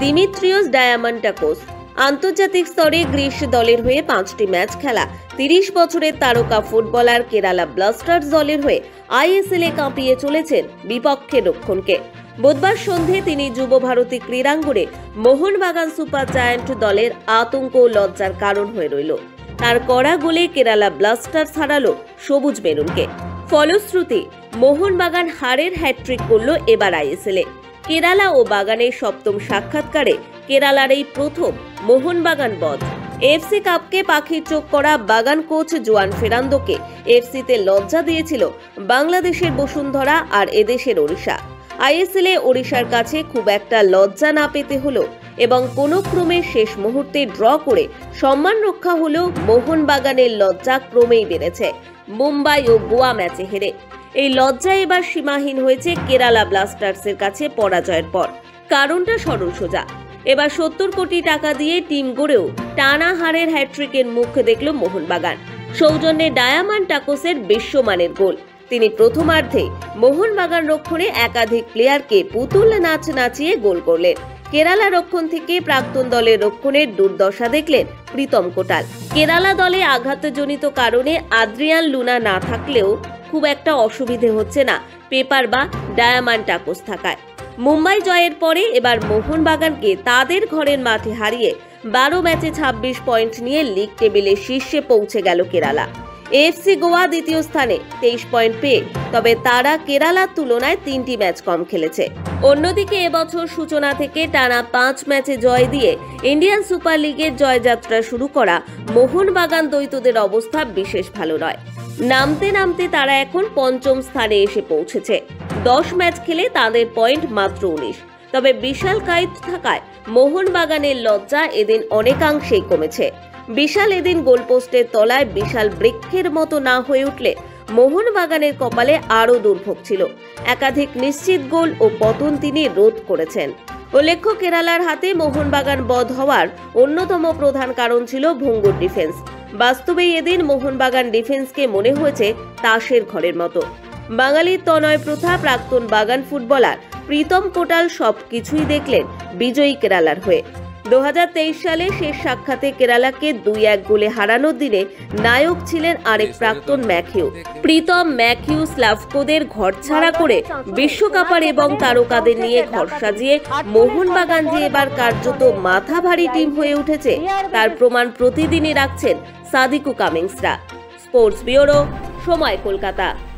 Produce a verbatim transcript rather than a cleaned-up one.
Dimitrios ডায়ামান্টাকোস। আন্তর্জাতিক স্তরে Greece দলের হয়ে পাঁচটি ম্যাচ খেলা তিরিশ বছরের তারকা ফুটবলার কেরালা ব্লাস্টার্স দলের হয়ে আইএসএল এ কাঁপিয়ে চলেছেন বিপক্ষের রক্ষণকে। বুধবার সন্ধে তিনি যুব ভারতী ক্রীড়াঙ্গনে মোহনবাগান সুপার জায়ান্ট দলের আতঙ্ক ও লজ্জার কারণ হয়ে রইল। তার করা গোলে কেরালা ব্লাস্টার্স হারালো সবুজ মেরুনকে। ফলশ্রুতি মোহনবাগান হারের হ্যাট্রিক করল এবার আইএসএল এ। কেরালা ও বাগানের সপ্তম সাক্ষাৎকারে কেরালার এই প্রথম মোহনবাগান বধ। এফসি কাপকে পাখির চোখ করা বাগান কোচ জুয়ান ফেরান্দোকে এফসিতে লজ্জা দিয়েছিল বাংলাদেশের বসুন্ধরা আর এদেশের ওড়িশা। আইএসএল এ ওড়িশার কাছে খুব একটা লজ্জা না পেতে হলো এবং কোনো ক্রমে শেষ মুহূর্তে ড্র করে সম্মান রক্ষা হলেও মোহনবাগানের লজ্জা ক্রমেই বেড়েছে মুম্বাই ও গোয়া ম্যাচে হেরে। এই লজ্জা এবার সীমাহীন হয়েছে কেরালা ব্লাস্টার্সের কাছে পরাজয়ের পর। কারণটা সরল সোজা, এবার সত্তর কোটি টাকা দিয়ে টিম গড়েও টানা হারের হ্যাট্রিকের মুখ দেখল মোহনবাগান। সৌজন্যে ডায়ামান্টাকোসের বিশ্বমানের গোল। তিনি প্রথমার্ধে মোহনবাগান রক্ষণে একাধিক প্লেয়ারকে পুতুল নাচ নাচিয়ে গোল করলেন। কেরালা রক্ষণ থেকে প্রাক্তন দলের রক্ষণের দুর্দশা দেখলেন প্রীতম কোটাল। কেরালা দলে আঘাতজনিত কারণে আদ্রিয়ান লুনা না থাকলেও খুব একটা অসুবিধে হচ্ছে না পেপার বা ডায়ামান্টাকোস থাকায়। মুম্বাই জয়ের পরে এবার মোহনবাগানকে তাদের ঘরের মাঠে হারিয়ে বারো ম্যাচে ছাব্বিশ পয়েন্ট নিয়ে লিগ টেবিলের শীর্ষে পৌঁছে গেল কেরালা। এফসি গোয়া দ্বিতীয় স্থানে তেইশ পয়েন্ট পেয়ে, তবে তারা কেরালার তুলনায় তিনটি ম্যাচ কম খেলেছে। অন্যদিকে এবছর সূচনা থেকে টানা পাঁচ ম্যাচে জয় দিয়ে ইন্ডিয়ান সুপার লিগের জয়যাত্রা শুরু করা মোহনবাগান দ্বৈতদের অবস্থা বিশেষ ভালো নয়। নামতে নামতে তারা এখন পঞ্চম স্থানে এসে পৌঁছেছে। দশ ম্যাচ খেলে তাদের পয়েন্ট মাত্র উনিশ। তবে বিশাল কাইত থাকায় মোহনবাগানের লজ্জা এদিন অনেকাংশেই কমেছে। বিশাল এদিন গোলপোস্টের তলায় বিশাল বৃক্ষের মতো না হয়ে উঠলে মোহনবাগানের কপালে আরও দুর্ভোগ ছিল। একাধিক নিশ্চিত গোল ও পতন তিনি রোধ করেছেন। উল্লেখ্য, কেরালার হাতে মোহনবাগান বধ হওয়ার অন্যতম প্রধান কারণ ছিল ভঙ্গুর ডিফেন্স। বাস্তবেই এদিন মোহনবাগান ডিফেন্সকে মনে হয়েছে তাসের ঘরের মতো। বাঙালির তনয় প্রথা প্রাক্তন বাগান ফুটবলার প্রীতম কোটাল সবকিছুই দেখলেন বিজয়ী কেরালার হয়ে। দু হাজার তেইশ সালে শেষ সাক্ষাতে কেরালাকে দুই এক গোলে হারানোর দিনে নায়ক ছিলেন আরেক প্রাক্তন ম্যাথিউ। প্রীতম ম্যাথিউ স্লাভকোদের ঘরছাড়া করে বিশ্বকাপার এবং তারকাদের নিয়ে ঘর সাজিয়ে মোহনবাগান যে এবার কার্যত মাথা ভারী টিম হয়ে উঠেছে তার প্রমাণ প্রতিদিনই রাখছেন সাদিকু কামিন্সরা। স্পোর্টস ব্যুরো, সময়, কলকাতা।